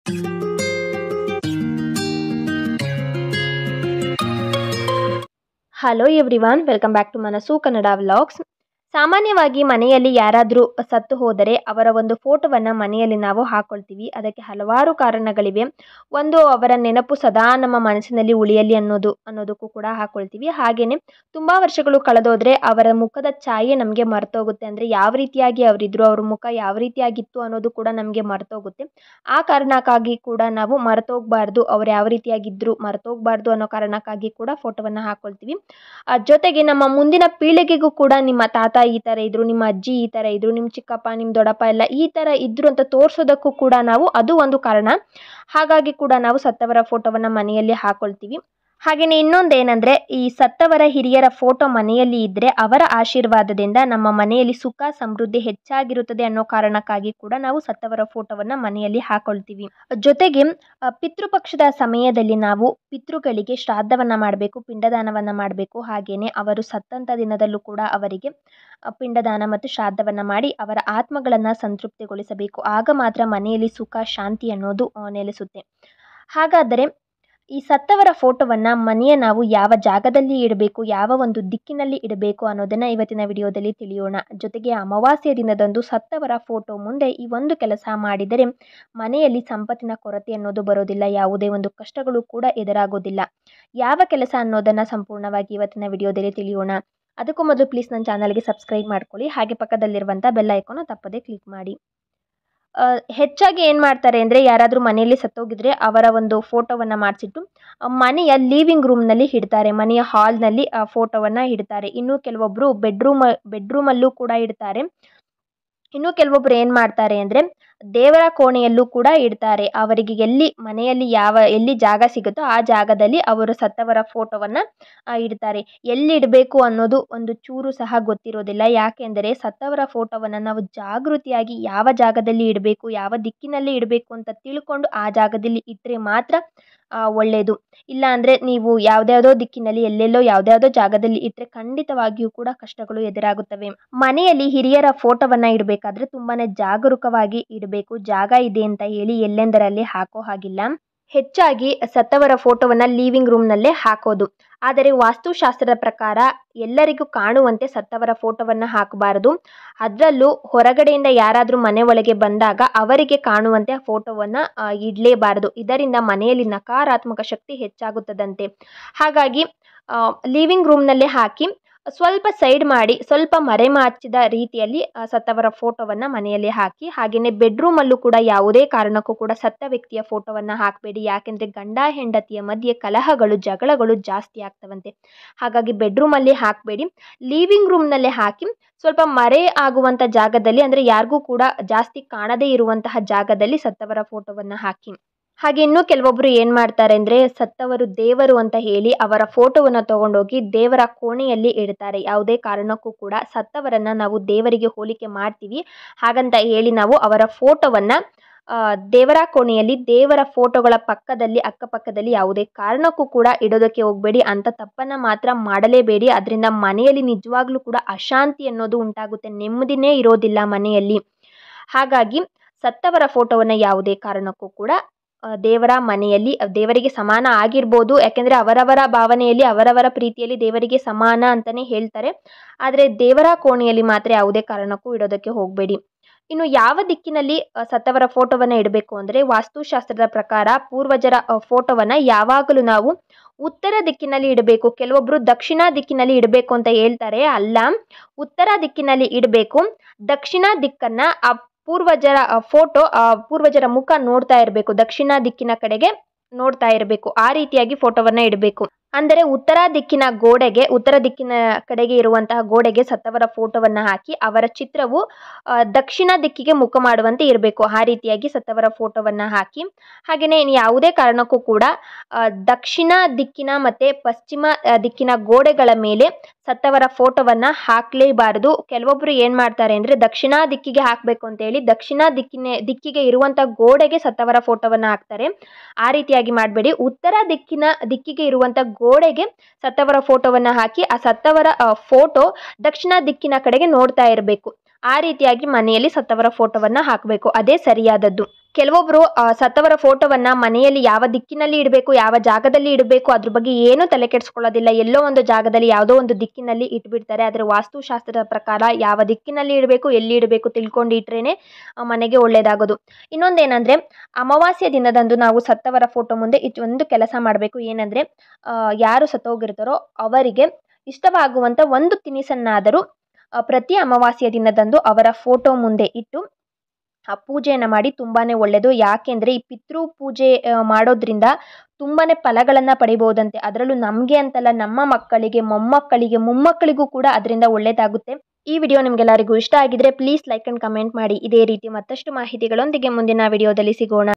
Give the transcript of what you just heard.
Hello everyone, welcome back to Manassu Kannada vlogs. ಸಾಮಾನ್ಯವಾಗಿ ಮನೆಯಲ್ಲಿ ಯಾರಾದರೂ ಸತ್ತು ಹೋದರೆ ಅವರ ಒಂದು ಫೋಟೋವನ್ನು ಮನೆಯಲ್ಲಿ ನಾವು ಹಾಕ್ಕೊಳ್ತೀವಿ. ಅದಕ್ಕೆ ಹಲವಾರು ಕಾರಣಗಳಿವೆ. ಒಂದು, ಅವರ ನೆನಪು ಸದಾ ನಮ್ಮ ಮನಸ್ಸಿನಲ್ಲಿ ಉಳಿಯಲಿ ಅನ್ನೋದಕ್ಕೂ ಕೂಡ ಹಾಕ್ಕೊಳ್ತೀವಿ. ಹಾಗೆಯೇ ತುಂಬ ವರ್ಷಗಳು ಕಳೆದೋದ್ರೆ ಅವರ ಮುಖದ ಛಾಯೆ ನಮಗೆ ಮರ್ತೋಗುತ್ತೆ. ಅಂದರೆ ಯಾವ ರೀತಿಯಾಗಿ ಅವರಿದ್ರು, ಅವ್ರ ಮುಖ ಯಾವ ರೀತಿಯಾಗಿತ್ತು ಅನ್ನೋದು ಕೂಡ ನಮಗೆ ಮರ್ತೋಗುತ್ತೆ. ಆ ಕಾರಣಕ್ಕಾಗಿ ಕೂಡ ನಾವು ಮರ್ತೋಗ್ಬಾರ್ದು, ಅವ್ರು ಯಾವ ರೀತಿಯಾಗಿದ್ದರು ಮರ್ತೋಗ್ಬಾರ್ದು ಅನ್ನೋ ಕಾರಣಕ್ಕಾಗಿ ಕೂಡ ಫೋಟೋವನ್ನು ಹಾಕ್ಕೊಳ್ತೀವಿ. ಜೊತೆಗೆ ನಮ್ಮ ಮುಂದಿನ ಪೀಳಿಗೆಗೂ ಕೂಡ ನಿಮ್ಮ ತಾತ ಈ ಥರ ಇದ್ರು, ನಿಮ್ಮ ಅಜ್ಜಿ ಈ ಥರ ಇದ್ರು, ನಿಮ್ಮ ಚಿಕ್ಕಪ್ಪ ನಿಮ್ಮ ದೊಡ್ಡಪ್ಪ ಎಲ್ಲ ಈ ಥರ ಇದ್ರು ಅಂತ ತೋರಿಸೋದಕ್ಕೂ ಕೂಡ ಅದು ಒಂದು ಕಾರಣ. ಹಾಗಾಗಿ ಕೂಡ ನಾವು ಸತ್ತವರ ಫೋಟೋವನ್ನು ಮನೆಯಲ್ಲಿ ಹಾಕ್ಕೊಳ್ತೀವಿ. ಹಾಗೆಯೇ ಇನ್ನೊಂದೇನೆಂದರೆ, ಈ ಸತ್ತವರ ಹಿರಿಯರ ಫೋಟೋ ಮನೆಯಲ್ಲಿ ಇದ್ದರೆ ಅವರ ಆಶೀರ್ವಾದದಿಂದ ನಮ್ಮ ಮನೆಯಲ್ಲಿ ಸುಖ ಸಮೃದ್ಧಿ ಹೆಚ್ಚಾಗಿರುತ್ತದೆ ಅನ್ನೋ ಕಾರಣಕ್ಕಾಗಿ ಕೂಡ ನಾವು ಸತ್ತವರ ಫೋಟೋವನ್ನು ಮನೆಯಲ್ಲಿ ಹಾಕ್ಕೊಳ್ತೀವಿ. ಜೊತೆಗೆ ಪಿತೃಪಕ್ಷದ ಸಮಯದಲ್ಲಿ ನಾವು ಪಿತೃಗಳಿಗೆ ಶ್ರಾದ್ದವನ್ನು ಮಾಡಬೇಕು, ಪಿಂಡದಾನವನ್ನು ಮಾಡಬೇಕು. ಹಾಗೆಯೇ ಅವರು ಸತ್ತಂಥ ದಿನದಲ್ಲೂ ಕೂಡ ಅವರಿಗೆ ಪಿಂಡದಾನ ಮತ್ತು ಶ್ರಾದ್ದವನ್ನು ಮಾಡಿ ಅವರ ಆತ್ಮಗಳನ್ನು ಸಂತೃಪ್ತಿಗೊಳಿಸಬೇಕು. ಆಗ ಮಾತ್ರ ಮನೆಯಲ್ಲಿ ಸುಖ ಶಾಂತಿ ಅನ್ನೋದು ನೆಲೆಸುತ್ತೆ. ಹಾಗಾದರೆ ಈ ಸತ್ತವರ ಫೋಟೋವನ್ನು ಮನೆಯ ನಾವು ಯಾವ ಜಾಗದಲ್ಲಿ ಇಡಬೇಕು, ಯಾವ ಒಂದು ದಿಕ್ಕಿನಲ್ಲಿ ಇಡಬೇಕು ಅನ್ನೋದನ್ನು ಇವತ್ತಿನ ವಿಡಿಯೋದಲ್ಲಿ ತಿಳಿಯೋಣ. ಜೊತೆಗೆ ಅಮಾವಾಸ್ಯೆ ದಿನದಂದು ಸತ್ತವರ ಫೋಟೋ ಮುಂದೆ ಈ ಒಂದು ಕೆಲಸ ಮಾಡಿದರೆ ಮನೆಯಲ್ಲಿ ಸಂಪತ್ತಿನ ಕೊರತೆ ಅನ್ನೋದು ಬರೋದಿಲ್ಲ, ಯಾವುದೇ ಒಂದು ಕಷ್ಟಗಳು ಕೂಡ ಎದುರಾಗೋದಿಲ್ಲ. ಯಾವ ಕೆಲಸ ಅನ್ನೋದನ್ನು ಸಂಪೂರ್ಣವಾಗಿ ಇವತ್ತಿನ ವಿಡಿಯೋದಲ್ಲಿ ತಿಳಿಯೋಣ. ಅದಕ್ಕೂ ಮೊದಲು ಪ್ಲೀಸ್ ನನ್ನ ಚಾನಲ್ಗೆ ಸಬ್ಸ್ಕ್ರೈಬ್ ಮಾಡ್ಕೊಳ್ಳಿ. ಹಾಗೆ ಪಕ್ಕದಲ್ಲಿರುವಂಥ ಬೆಲ್ ಐಕಾನ್ ತಪ್ಪದೇ ಕ್ಲಿಕ್ ಮಾಡಿ. ಹೆಚ್ಚಾಗಿ ಏನು ಮಾಡ್ತಾರೆ ಅಂದರೆ, ಯಾರಾದರೂ ಮನೆಯಲ್ಲಿ ಸತ್ತೋಗಿದ್ರೆ ಅವರ ಒಂದು ಫೋಟೋವನ್ನು ಮಾಡಿಸಿಟ್ಟು ಮನೆಯ ಲಿವಿಂಗ್ ರೂಮ್ನಲ್ಲಿ ಇಡ್ತಾರೆ, ಮನೆಯ ಹಾಲ್ನಲ್ಲಿ ಆ ಫೋಟೋವನ್ನು ಇಡ್ತಾರೆ. ಇನ್ನು ಕೆಲವೊಬ್ಬರು ಬೆಡ್ರೂಮಲ್ಲೂ ಕೂಡ ಇಡ್ತಾರೆ. ಇನ್ನು ಕೆಲವೊಬ್ಬರು ಏನು ಮಾಡ್ತಾರೆ ಅಂದರೆ ದೇವರ ಕೋಣೆಯಲ್ಲೂ ಕೂಡ ಇಡ್ತಾರೆ. ಅವರಿಗೆ ಮನೆಯಲ್ಲಿ ಎಲ್ಲಿ ಜಾಗ ಸಿಗುತ್ತೋ ಆ ಜಾಗದಲ್ಲಿ ಅವರು ಸತ್ತವರ ಫೋಟೋವನ್ನು ಇಡ್ತಾರೆ. ಎಲ್ಲಿ ಇಡಬೇಕು ಅನ್ನೋದು ಒಂದು ಚೂರು ಸಹ ಗೊತ್ತಿರೋದಿಲ್ಲ. ಯಾಕೆಂದರೆ ಸತ್ತವರ ಫೋಟೋವನ್ನು ನಾವು ಜಾಗೃತಿಯಾಗಿ ಯಾವ ಜಾಗದಲ್ಲಿ ಇಡಬೇಕು, ಯಾವ ದಿಕ್ಕಿನಲ್ಲಿ ಇಡಬೇಕು ಅಂತ ತಿಳ್ಕೊಂಡು ಆ ಜಾಗದಲ್ಲಿ ಇಟ್ಟರೆ ಮಾತ್ರ ಒಳ್ಳೆಯದು. ಇಲ್ಲ ಅಂದರೆ ನೀವು ಯಾವುದ್ಯಾವುದೋ ದಿಕ್ಕಿನಲ್ಲಿ ಎಲ್ಲೆಲ್ಲೋ ಯಾವುದ್ಯಾವುದೋ ಜಾಗದಲ್ಲಿ ಇಟ್ಟರೆ ಖಂಡಿತವಾಗಿಯೂ ಕೂಡ ಕಷ್ಟಗಳು ಎದುರಾಗುತ್ತವೆ. ಮನೆಯಲ್ಲಿ ಹಿರಿಯರ ಫೋಟೋವನ್ನು ಇಡಬೇಕಾದ್ರೆ ತುಂಬಾ ಜಾಗರೂಕವಾಗಿ ಇಡಬೇಕು. ಜಾಗ ಇದೆ ಅಂತ ಹೇಳಿ ಎಲ್ಲೆಂದರಲ್ಲಿ ಹಾಕೋ ಹಾಗಿಲ್ಲ. ಹೆಚ್ಚಾಗಿ ಸತ್ತವರ ಫೋಟೋವನ್ನು ಲಿವಿಂಗ್ ರೂಮ್ನಲ್ಲೇ ಹಾಕೋದು. ಆದರೆ ವಾಸ್ತುಶಾಸ್ತ್ರದ ಪ್ರಕಾರ ಎಲ್ಲರಿಗೂ ಕಾಣುವಂತೆ ಸತ್ತವರ ಫೋಟೋವನ್ನು ಹಾಕಬಾರದು. ಅದರಲ್ಲೂ ಹೊರಗಡೆಯಿಂದ ಯಾರಾದರೂ ಮನೆ ಒಳಗೆ ಬಂದಾಗ ಅವರಿಗೆ ಕಾಣುವಂತೆ ಆ ಫೋಟೋವನ್ನು ಇಡಲೇಬಾರದು. ಇದರಿಂದ ಮನೆಯಲ್ಲಿ ನಕಾರಾತ್ಮಕ ಶಕ್ತಿ ಹೆಚ್ಚಾಗುತ್ತದಂತೆ. ಹಾಗಾಗಿ ಲಿವಿಂಗ್ ರೂಮ್ನಲ್ಲೇ ಹಾಕಿ ಸ್ವಲ್ಪ ಸೈಡ್ ಮಾಡಿ ಸ್ವಲ್ಪ ಮರೆಮಾಚಿದ ರೀತಿಯಲ್ಲಿ ಸತ್ತವರ ಫೋಟೋವನ್ನು ಮನೆಯಲ್ಲಿ ಹಾಕಿ. ಹಾಗೆಯೇ ಬೆಡ್ರೂಮಲ್ಲೂ ಕೂಡ ಯಾವುದೇ ಕಾರಣಕ್ಕೂ ಕೂಡ ಸತ್ತ ವ್ಯಕ್ತಿಯ ಫೋಟೋವನ್ನು ಹಾಕಬೇಡಿ. ಯಾಕೆಂದರೆ ಗಂಡ ಹೆಂಡತಿಯ ಮಧ್ಯೆ ಕಲಹಗಳು ಜಗಳಗಳು ಜಾಸ್ತಿ ಆಗ್ತವಂತೆ. ಹಾಗಾಗಿ ಬೆಡ್ರೂಮಲ್ಲಿ ಹಾಕಬೇಡಿ, ಲಿವಿಂಗ್ ರೂಮ್ನಲ್ಲೇ ಹಾಕಿ. ಸ್ವಲ್ಪ ಮರೆ ಆಗುವಂಥ ಜಾಗದಲ್ಲಿ, ಅಂದರೆ ಯಾರಿಗೂ ಕೂಡ ಜಾಸ್ತಿ ಕಾಣದೇ ಇರುವಂತಹ ಜಾಗದಲ್ಲಿ ಸತ್ತವರ ಫೋಟೋವನ್ನು ಹಾಕಿ. ಹಾಗೆ ಇನ್ನೂ ಕೆಲವೊಬ್ಬರು ಏನು ಮಾಡ್ತಾರೆ ಅಂದರೆ, ಸತ್ತವರು ದೇವರು ಅಂತ ಹೇಳಿ ಅವರ ಫೋಟೋವನ್ನು ತಗೊಂಡೋಗಿ ದೇವರ ಕೋಣೆಯಲ್ಲಿ ಇಡ್ತಾರೆ. ಯಾವುದೇ ಕಾರಣಕ್ಕೂ ಕೂಡ ಸತ್ತವರನ್ನು ನಾವು ದೇವರಿಗೆ ಹೋಲಿಕೆ ಮಾಡ್ತೀವಿ ಹಾಗಂತ ಹೇಳಿ ನಾವು ಅವರ ಫೋಟೋವನ್ನು ದೇವರ ಕೋಣೆಯಲ್ಲಿ ದೇವರ ಫೋಟೋಗಳ ಪಕ್ಕದಲ್ಲಿ ಅಕ್ಕಪಕ್ಕದಲ್ಲಿ ಯಾವುದೇ ಕಾರಣಕ್ಕೂ ಕೂಡ ಇಡೋದಕ್ಕೆ ಹೋಗಬೇಡಿ. ಅಂಥ ತಪ್ಪನ್ನು ಮಾತ್ರ ಮಾಡಲೇಬೇಡಿ. ಅದರಿಂದ ಮನೆಯಲ್ಲಿ ನಿಜವಾಗ್ಲೂ ಕೂಡ ಅಶಾಂತಿ ಅನ್ನೋದು ಉಂಟಾಗುತ್ತೆ, ನೆಮ್ಮದಿನೇ ಇರೋದಿಲ್ಲ ಮನೆಯಲ್ಲಿ. ಹಾಗಾಗಿ ಸತ್ತವರ ಫೋಟೋವನ್ನು ಯಾವುದೇ ಕಾರಣಕ್ಕೂ ಕೂಡ ದೇವರ ಮನೆಯಲ್ಲಿ, ದೇವರಿಗೆ ಸಮಾನ ಆಗಿರ್ಬೋದು, ಯಾಕೆಂದರೆ ಅವರವರ ಭಾವನೆಯಲ್ಲಿ ಅವರವರ ಪ್ರೀತಿಯಲ್ಲಿ ದೇವರಿಗೆ ಸಮಾನ ಅಂತಲೇ ಹೇಳ್ತಾರೆ. ಆದರೆ ದೇವರ ಕೋಣೆಯಲ್ಲಿ ಮಾತ್ರ ಯಾವುದೇ ಕಾರಣಕ್ಕೂ ಇಡೋದಕ್ಕೆ ಹೋಗಬೇಡಿ. ಇನ್ನು ಯಾವ ದಿಕ್ಕಿನಲ್ಲಿ ಸತ್ತವರ ಫೋಟೋವನ್ನು ಇಡಬೇಕು ಅಂದರೆ, ವಾಸ್ತುಶಾಸ್ತ್ರದ ಪ್ರಕಾರ ಪೂರ್ವಜರ ಫೋಟೋವನ್ನು ಯಾವಾಗಲೂ ನಾವು ಉತ್ತರ ದಿಕ್ಕಿನಲ್ಲಿ ಇಡಬೇಕು. ಕೆಲವೊಬ್ಬರು ದಕ್ಷಿಣ ದಿಕ್ಕಿನಲ್ಲಿ ಇಡಬೇಕು ಅಂತ ಹೇಳ್ತಾರೆ. ಅಲ್ಲ, ಉತ್ತರ ದಿಕ್ಕಿನಲ್ಲಿ ಇಡಬೇಕು. ದಕ್ಷಿಣ ದಿಕ್ಕನ್ನು ಪೂರ್ವಜರ ಫೋಟೋ, ಪೂರ್ವಜರ ಮುಖ ನೋಡ್ತಾ ಇರಬೇಕು, ದಕ್ಷಿಣ ದಿಕ್ಕಿನ ಕಡೆಗೆ ನೋಡ್ತಾ ಇರಬೇಕು. ಆ ರೀತಿಯಾಗಿ ಫೋಟೋವನ್ನು ಇಡಬೇಕು. ಅಂದರೆ ಉತ್ತರ ದಿಕ್ಕಿನ ಕಡೆಗೆ ಇರುವಂತಹ ಗೋಡೆಗೆ ಸತ್ತವರ ಫೋಟೋವನ್ನು ಹಾಕಿ ಅವರ ಚಿತ್ರವು ದಕ್ಷಿಣ ದಿಕ್ಕಿಗೆ ಮುಖ ಮಾಡುವಂತೆ ಇರಬೇಕು. ಆ ರೀತಿಯಾಗಿ ಸತ್ತವರ ಫೋಟೋವನ್ನು ಹಾಕಿ. ಹಾಗೆಯೇ ಯಾವುದೇ ಕಾರಣಕ್ಕೂ ಕೂಡ ದಕ್ಷಿಣ ದಿಕ್ಕಿನ ಮತ್ತು ಪಶ್ಚಿಮ ದಿಕ್ಕಿನ ಗೋಡೆಗಳ ಮೇಲೆ ಸತ್ತವರ ಫೋಟೋವನ್ನು ಹಾಕಲೇಬಾರದು. ಕೆಲವೊಬ್ಬರು ಏನು ಮಾಡ್ತಾರೆ ಅಂದರೆ, ದಕ್ಷಿಣ ದಿಕ್ಕಿಗೆ ಹಾಕಬೇಕು ಅಂತೇಳಿ ದಕ್ಷಿಣ ದಿಕ್ಕಿಗೆ ಇರುವಂಥ ಗೋಡೆಗೆ ಸತ್ತವರ ಫೋಟೋವನ್ನು ಹಾಕ್ತಾರೆ. ಆ ರೀತಿಯಾಗಿ ಮಾಡಬೇಡಿ. ಉತ್ತರ ದಿಕ್ಕಿಗೆ ಇರುವಂಥ ಗೋಡೆಗೆ ಸತ್ತವರ ಫೋಟೋವನ್ನು ಹಾಕಿ ಆ ಸತ್ತವರ ಫೋಟೋ ದಕ್ಷಿಣ ದಿಕ್ಕಿನ ಕಡೆಗೆ ನೋಡ್ತಾ ಇರಬೇಕು. ಆ ರೀತಿಯಾಗಿ ಮನೆಯಲ್ಲಿ ಸತ್ತವರ ಫೋಟೋವನ್ನು ಹಾಕಬೇಕು. ಅದೇ ಸರಿಯಾದದ್ದು. ಕೆಲವೊಬ್ರು ಸತ್ತವರ ಫೋಟೋವನ್ನ ಮನೆಯಲ್ಲಿ ಯಾವ ದಿಕ್ಕಿನಲ್ಲಿ ಇಡಬೇಕು, ಯಾವ ಜಾಗದಲ್ಲಿ ಇಡಬೇಕು ಅದ್ರ ಬಗ್ಗೆ ಏನೂ ತಲೆ ಕೆಡಿಸ್ಕೊಳ್ಳೋದಿಲ್ಲ. ಎಲ್ಲೋ ಒಂದು ಜಾಗದಲ್ಲಿ ಯಾವುದೋ ಒಂದು ದಿಕ್ಕಿನಲ್ಲಿ ಇಟ್ಬಿಡ್ತಾರೆ. ಆದರೆ ವಾಸ್ತುಶಾಸ್ತ್ರದ ಪ್ರಕಾರ ಯಾವ ದಿಕ್ಕಿನಲ್ಲಿ ಇಡಬೇಕು, ಎಲ್ಲಿ ಇಡಬೇಕು ತಿಳ್ಕೊಂಡು ಇಟ್ರೇನೆ ಮನೆಗೆ ಒಳ್ಳೇದಾಗೋದು. ಇನ್ನೊಂದೇನಂದ್ರೆ ಅಮಾವಾಸ್ಯೆ ದಿನದಂದು ನಾವು ಸತ್ತವರ ಫೋಟೋ ಮುಂದೆ ಒಂದು ಕೆಲಸ ಮಾಡಬೇಕು. ಏನಂದ್ರೆ ಯಾರು ಸತ್ತೋಗಿರ್ತಾರೋ ಅವರಿಗೆ ಇಷ್ಟವಾಗುವಂಥ ಒಂದು ತಿನಿಸನ್ನಾದರೂ ಪ್ರತಿ ಅಮಾವಾಸ್ಯೆ ದಿನದಂದು ಅವರ ಫೋಟೋ ಮುಂದೆ ಇಟ್ಟು ಪೂಜೆಯನ್ನು ಮಾಡಿ ತುಂಬಾನೇ ಒಳ್ಳೆಯದು. ಯಾಕೆಂದರೆ ಈ ಪಿತೃ ಪೂಜೆ ಮಾಡೋದ್ರಿಂದ ತುಂಬಾನೇ ಫಲಗಳನ್ನು ಪಡಿಬಹುದಂತೆ. ಅದರಲ್ಲೂ ನಮಗೆ ಅಂತಲ್ಲ, ನಮ್ಮ ಮಕ್ಕಳಿಗೆ, ಮೊಮ್ಮಕ್ಕಳಿಗೆ, ಮೊಮ್ಮಕ್ಕಳಿಗೂ ಕೂಡ ಅದರಿಂದ ಒಳ್ಳೆಯದಾಗುತ್ತೆ. ಈ ವಿಡಿಯೋ ನಿಮಗೆಲ್ಲರಿಗೂ ಇಷ್ಟ ಆಗಿದ್ರೆ ಪ್ಲೀಸ್ ಲೈಕ್ ಆ್ಯಂಡ್ ಕಮೆಂಟ್ ಮಾಡಿ. ಇದೇ ರೀತಿ ಮತ್ತಷ್ಟು ಮಾಹಿತಿಗಳೊಂದಿಗೆ ಮುಂದಿನ ವಿಡಿಯೋದಲ್ಲಿ ಸಿಗೋಣ.